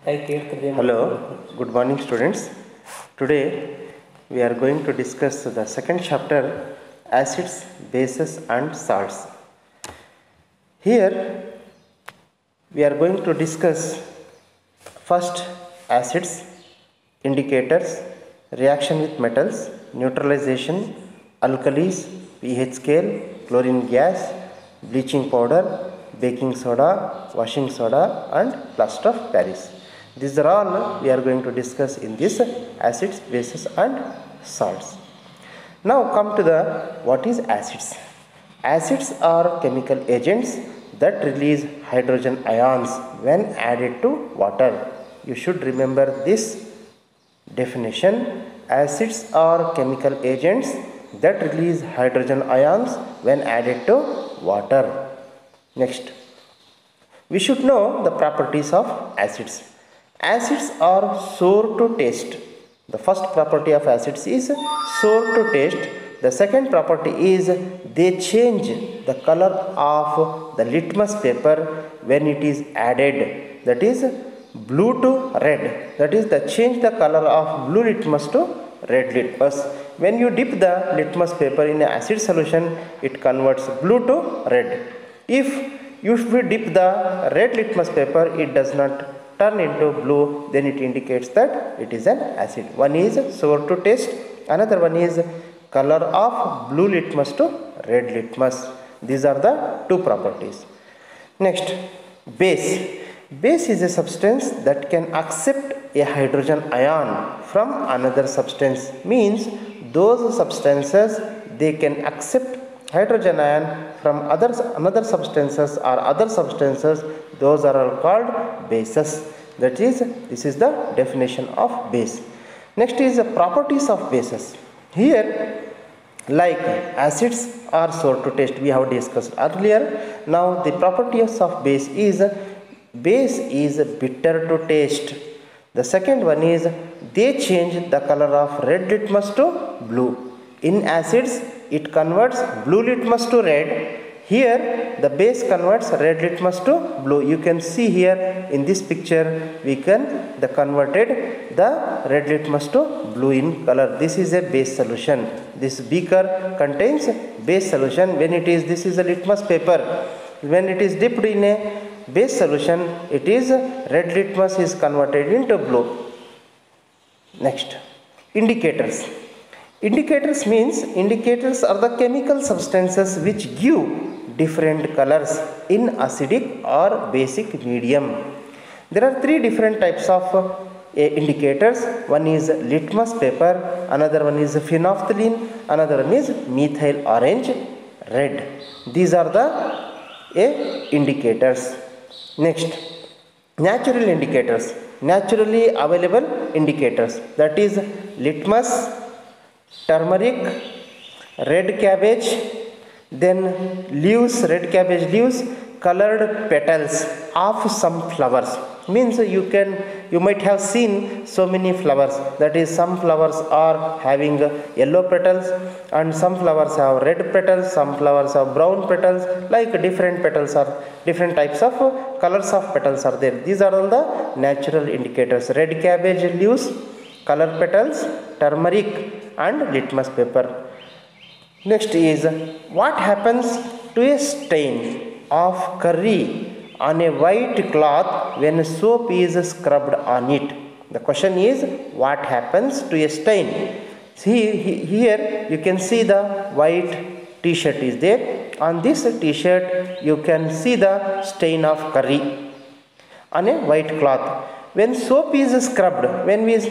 Hello, good morning students. Today we are going to discuss the second chapter, acids, bases and salts. Here we are going to discuss first acids, indicators, reaction with metals, neutralization, alkalis, pH scale, chlorine gas, bleaching powder, baking soda, washing soda and plaster of Paris. These are all we are going to discuss in this acids, bases and salts. Now come to the what is acids. Acids are chemical agents that release hydrogen ions when added to water. You should remember this definition. Acids are chemical agents that release hydrogen ions when added to water. Next, we should know the properties of acids. Acids are sour to taste. The first property of acids is sour to taste. The second property is they change the color of the litmus paper when it is added. That is blue to red. That is the change the color of blue litmus to red litmus. When you dip the litmus paper in an acid solution, it converts blue to red. If you dip the red litmus paper, it does not turn into blue, then it indicates that it is an acid. One is sour to taste, another one is color of blue litmus to red litmus. These are the two properties. Next, base. Base is a substance that can accept a hydrogen ion from another substance. Means those substances, they can accept hydrogen ion from another substances or other substances. Those are all called bases. That is, this is the definition of base. Next is the properties of bases. Here, like acids are sour to taste, we have discussed earlier. Now the properties of base is bitter to taste. The second one is they change the color of red litmus to blue. In acids, it converts blue litmus to red. Here the base converts red litmus to blue. You can see here in this picture converted the red litmus to blue in color. This is a base solution. This beaker contains base solution. This is a litmus paper. When it is dipped in a base solution, it is red litmus is converted into blue. Next, indicators. Indicators are the chemical substances which give different colors in acidic or basic medium. There are three different types of indicators. One is litmus paper, another one is phenolphthalein, another one is methyl orange red. These are the indicators. Next, natural indicators, naturally available indicators. That is litmus, turmeric, red cabbage, then leaves, red cabbage leaves, colored petals of some flowers. Means you might have seen so many flowers. That is, some flowers are having yellow petals and some flowers have red petals, some flowers have brown petals. Like different petals are different types of colors of petals are there. These are all the natural indicators. Red cabbage leaves, colored petals, turmeric and litmus paper. Next is what happens to a stain of curry on a white cloth when soap is scrubbed on it. The question is what happens to a stain. See here you can see the white t-shirt is there. On this t-shirt you can see the stain of curry on a white cloth. When soap is scrubbed, when we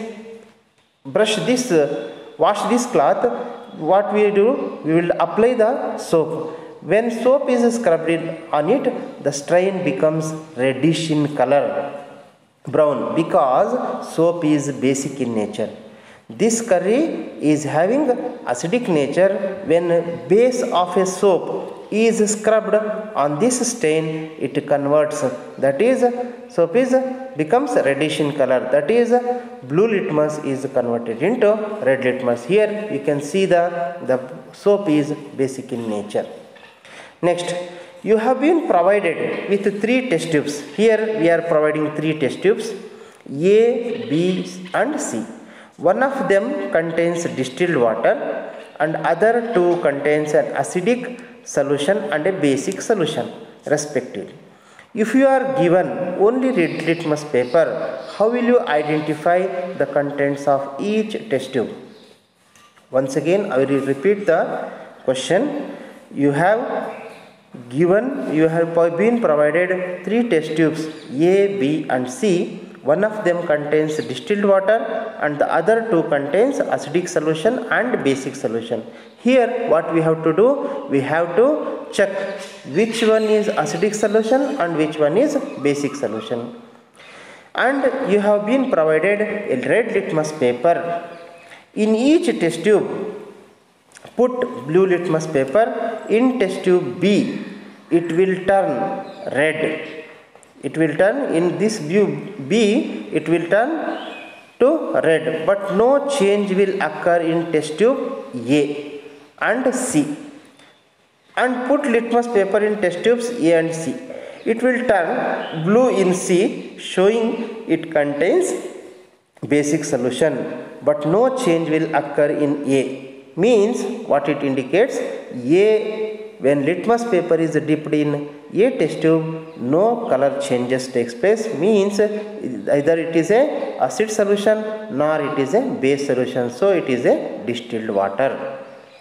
wash this cloth, what we do, we will apply the soap. When soap is scrubbed on it, the stain becomes reddish in color, brown, because soap is basic in nature. This curry is having acidic nature. When base of a soap is scrubbed on this stain, it converts. That is, soap becomes reddish in color. That is, blue litmus is converted into red litmus. Here you can see the soap is basic in nature. Next, you have been provided with 3 test tubes. Here we are providing 3 test tubes. A, B and C. One of them contains distilled water and other two contains an acidic solution and a basic solution respectively. If you are given only red litmus paper, how will you identify the contents of each test tube? Once again, I will repeat the question. You have been provided three test tubes A, B and C. One of them contains distilled water and the other two contains acidic solution and basic solution. Here what we have to do, we have to check which one is acidic solution and which one is basic solution. And you have been provided a red litmus paper. In each test tube, put blue litmus paper. In test tube B, it will turn red. It will turn in this B, it will turn to red, but no change will occur in test tube A and C. And put litmus paper in test tubes A and C. It will turn blue in C, showing it contains basic solution, but no change will occur in A. Means what it indicates, A, when litmus paper is dipped in A test tube, no color changes takes place, means either it is a acid solution nor it is a base solution, so it is a distilled water.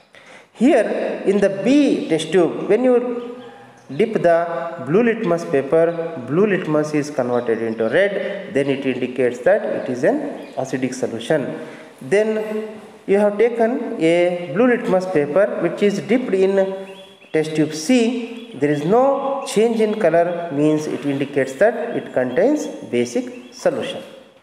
Here in the B test tube, when you dip the blue litmus paper, blue litmus is converted into red, then it indicates that it is an acidic solution. Then you have taken a blue litmus paper which is dipped in test tube C. There is no change in color, means it indicates that it contains basic solution.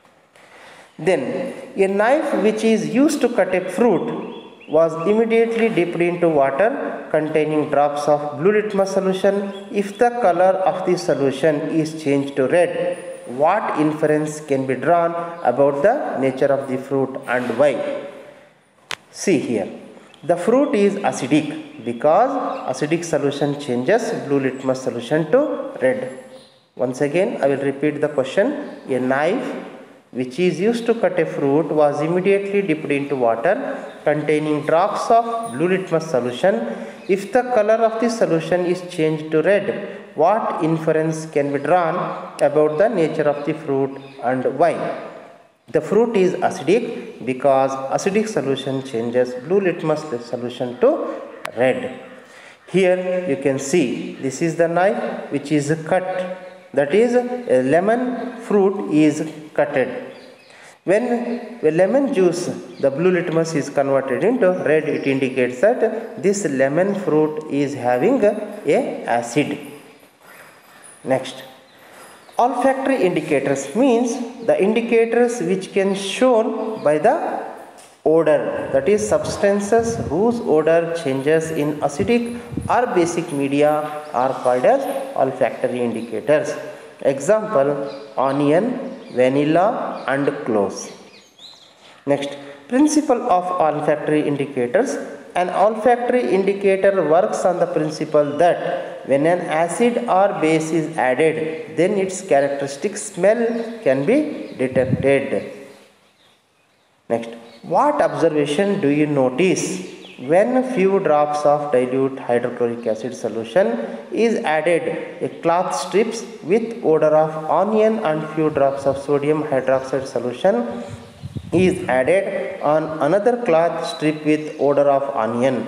Then a knife which is used to cut a fruit was immediately dipped into water containing drops of blue litmus solution. If the color of the solution is changed to red, what inference can be drawn about the nature of the fruit and why? See here, the fruit is acidic because acidic solution changes blue litmus solution to red. Once again, I will repeat the question. A knife which is used to cut a fruit was immediately dipped into water containing drops of blue litmus solution. If the color of the solution is changed to red, what inference can be drawn about the nature of the fruit and why? The fruit is acidic because acidic solution changes blue litmus solution to red. Here you can see this is the knife which is cut, that is a lemon fruit is cutted. When the lemon juice, the blue litmus is converted into red, it indicates that this lemon fruit is having a acid. Next, olfactory indicators means the indicators which can shown by the odor, that is substances whose odor changes in acidic or basic media are called as olfactory indicators. Example, onion, vanilla and cloves. Next, principle of olfactory indicators. An olfactory indicator works on the principle that when an acid or base is added, then its characteristic smell can be detected. Next, what observation do you notice when few drops of dilute hydrochloric acid solution is added? A cloth strips with odor of onion and few drops of sodium hydroxide solution is added on another cloth strip with odor of onion.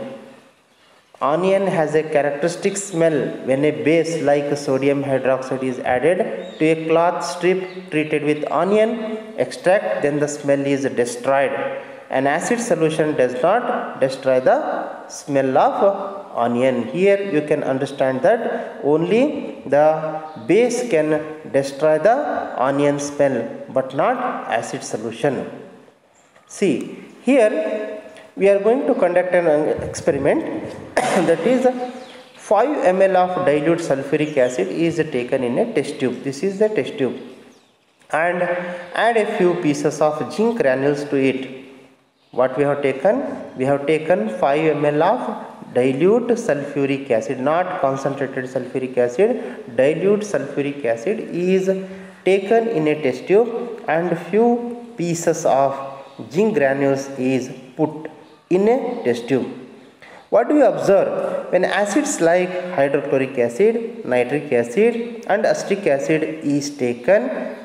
Onion has a characteristic smell when a base like sodium hydroxide is added to a cloth strip treated with onion extract, then the smell is destroyed. An acid solution does not destroy the smell of onion. Here you can understand that only the base can destroy the onion smell but not acid solution. See, here we are going to conduct an experiment that is 5 ml of dilute sulfuric acid is taken in a test tube. This is the test tube, and add a few pieces of zinc granules to it. What we have taken? We have taken 5 ml of dilute sulfuric acid, not concentrated sulfuric acid. Dilute sulfuric acid is taken in a test tube and few pieces of zinc granules is put in a test tube. What do we observe? When acids like hydrochloric acid, nitric acid and acetic acid is taken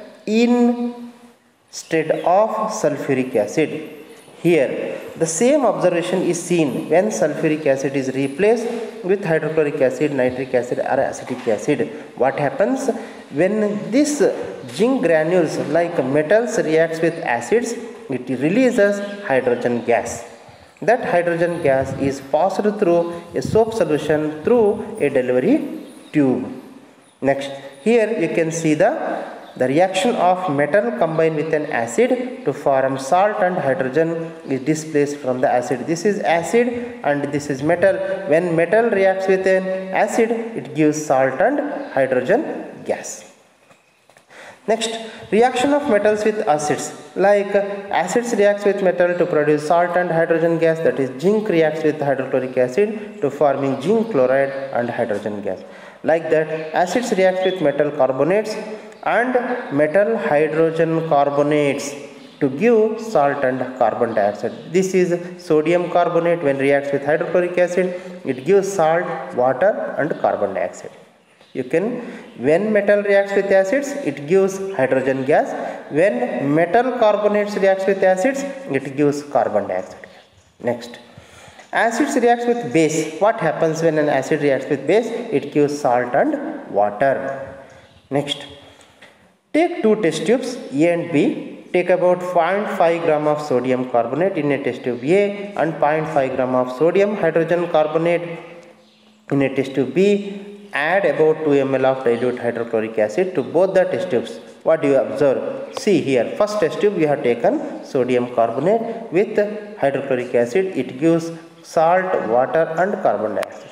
instead of sulfuric acid. Here the same observation is seen when sulfuric acid is replaced with hydrochloric acid, nitric acid or acetic acid. What happens when this zinc granules like metals reacts with acids? It releases hydrogen gas. That hydrogen gas is passed through a soap solution through a delivery tube. Next, here you can see the reaction of metal combined with an acid to form salt, and hydrogen is displaced from the acid. This is acid and this is metal. When metal reacts with an acid, it gives salt and hydrogen gas. Next, reaction of metals with acids. Like acids reacts with metal to produce salt and hydrogen gas, that is zinc reacts with hydrochloric acid to forming zinc chloride and hydrogen gas. Like that, acids reacts with metal carbonates and metal hydrogen carbonates to give salt and carbon dioxide. This is sodium carbonate. When reacts with hydrochloric acid, it gives salt, water and carbon dioxide. When metal reacts with acids, it gives hydrogen gas. When metal carbonates reacts with acids, it gives carbon dioxide. Next, acids reacts with base. What happens when an acid reacts with base? It gives salt and water. Next, take two test tubes A and B. Take about 0.5 gram of sodium carbonate in a test tube A and 0.5 gram of sodium hydrogen carbonate in a test tube B. Add about 2 ml of dilute hydrochloric acid to both the test tubes. What do you observe? See here, first test tube we have taken sodium carbonate with hydrochloric acid. It gives salt, water and carbon dioxide.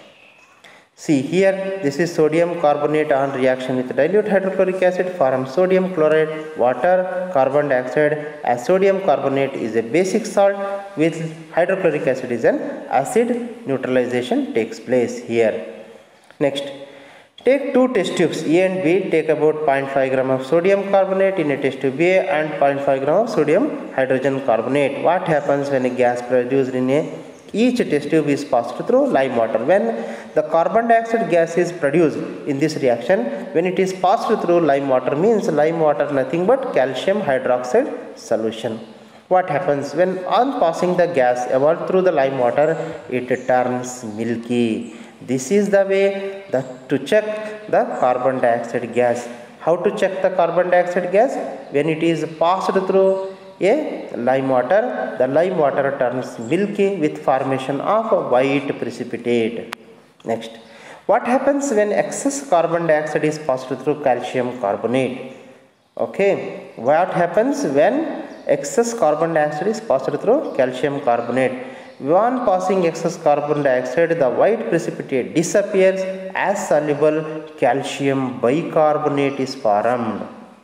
See here, this is sodium carbonate on reaction with dilute hydrochloric acid forms sodium chloride, water, carbon dioxide, as sodium carbonate is a basic salt with hydrochloric acid is an acid. Neutralization takes place here. Next, take two test tubes A and B. Take about 0.5 gram of sodium carbonate in a test tube A and 0.5 gram of sodium hydrogen carbonate. What happens when a gas produced in each test tube is passed through lime water? When the carbon dioxide gas is produced in this reaction, when it is passed through lime water, means lime water nothing but calcium hydroxide solution. What happens when on passing the gas evolved through the lime water? It turns milky. This is the way to check the carbon dioxide gas. How to check the carbon dioxide gas? When it is passed through a lime water, the lime water turns milky with formation of a white precipitate. Next, what happens when excess carbon dioxide is passed through calcium carbonate? Okay, what happens when excess carbon dioxide is passed through calcium carbonate? On passing excess carbon dioxide, the white precipitate disappears as soluble calcium bicarbonate is formed.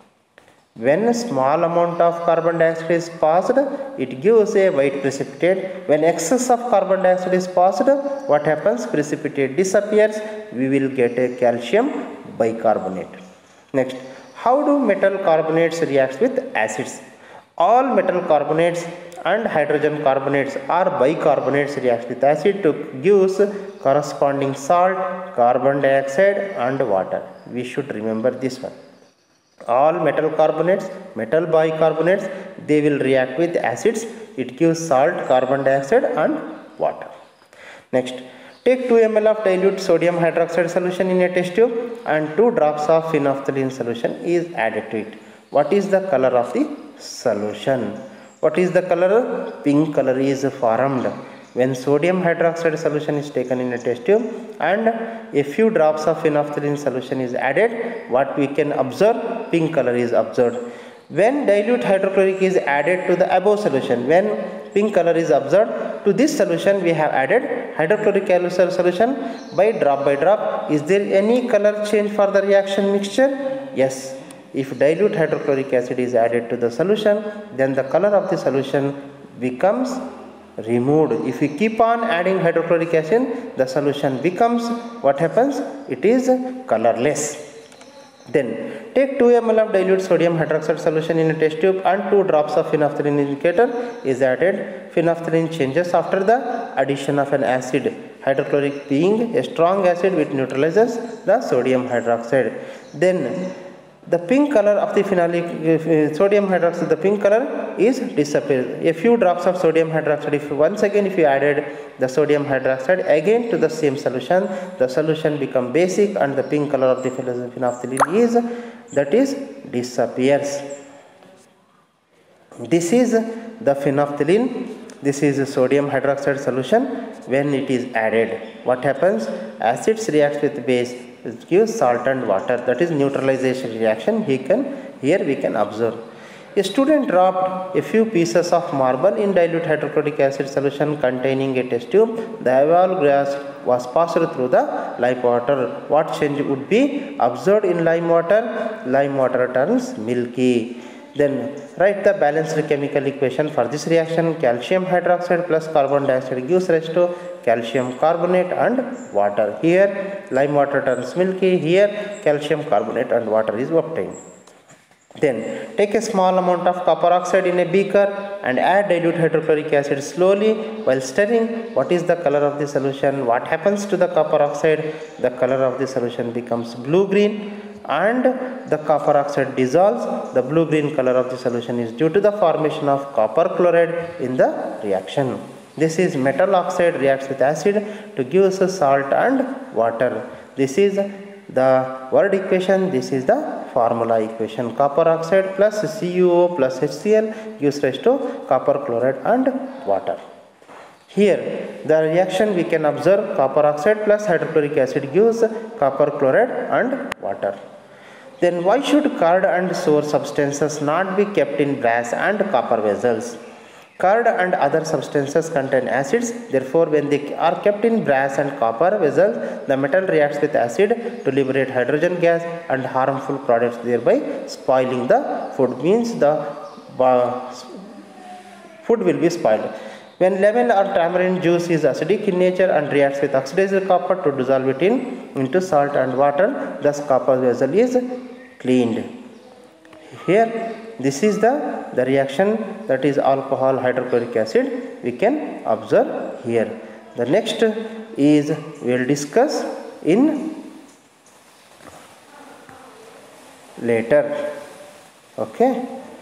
When a small amount of carbon dioxide is passed, it gives a white precipitate. When excess of carbon dioxide is passed, what happens? Precipitate disappears. We will get a calcium bicarbonate. Next, how do metal carbonates react with acids? All metal carbonates and hydrogen carbonates or bicarbonates react with acid to gives corresponding salt, carbon dioxide and water. We should remember this one. All metal carbonates, metal bicarbonates, they will react with acids. It gives salt, carbon dioxide and water. Next, take 2 ml of dilute sodium hydroxide solution in a test tube and 2 drops of phenolphthalein solution is added to it. What is the color of the solution? What is the color? Pink color is formed when sodium hydroxide solution is taken in a test tube and a few drops of phenolphthalein solution is added. What we can observe? Pink color is observed. When dilute hydrochloric is added to the above solution, when pink color is observed, to this solution we have added hydrochloric acid solution by drop. Is there any color change for the reaction mixture? Yes. If dilute hydrochloric acid is added to the solution, then the color of the solution becomes removed. If we keep on adding hydrochloric acid, the solution becomes, what happens? It is colorless. Then take 2 ml of dilute sodium hydroxide solution in a test tube and 2 drops of phenolphthalein indicator is added. Phenolphthalein changes after the addition of an acid. Hydrochloric being a strong acid which neutralizes the sodium hydroxide. Then the pink color of the phenolic sodium hydroxide, the pink color is disappeared. A few drops of sodium hydroxide, if once again if you added the sodium hydroxide again to the same solution, the solution become basic and the pink color of the phenolphthalein is disappears. This is the phenolphthalein. This is a sodium hydroxide solution. When it is added, what happens? Acids react with base, it gives salt and water, that is neutralization reaction. Here we can observe. A student dropped a few pieces of marble in dilute hydrochloric acid solution containing a test tube. The evolved gas was passed through the lime water. What change would be observed in lime water? Lime water turns milky. Then write the balanced chemical equation for this reaction. Calcium hydroxide plus carbon dioxide gives rise to calcium carbonate and water. Here lime water turns milky, here calcium carbonate and water is obtained. Then take a small amount of copper oxide in a beaker and add dilute hydrochloric acid slowly while stirring. What is the color of the solution? What happens to the copper oxide? The color of the solution becomes blue-green and the copper oxide dissolves. The blue-green color of the solution is due to the formation of copper chloride in the reaction. This is metal oxide reacts with acid to give us salt and water. This is the word equation, this is the formula equation. Copper oxide plus CuO plus HCl gives rise to copper chloride and water. Here the reaction we can observe, copper oxide plus hydrochloric acid gives copper chloride and water. Then why should curd and sour substances not be kept in brass and copper vessels? Curd and other substances contain acids, therefore when they are kept in brass and copper vessels, the metal reacts with acid to liberate hydrogen gas and harmful products, thereby spoiling the food, means the food will be spoiled. When lemon or tamarind juice is acidic in nature and reacts with oxidized copper to dissolve it into salt and water, thus copper vessel is cleaned. Here this is the reaction, that is alcohol hydrochloric acid we can observe here. The next is we will discuss in later. Okay.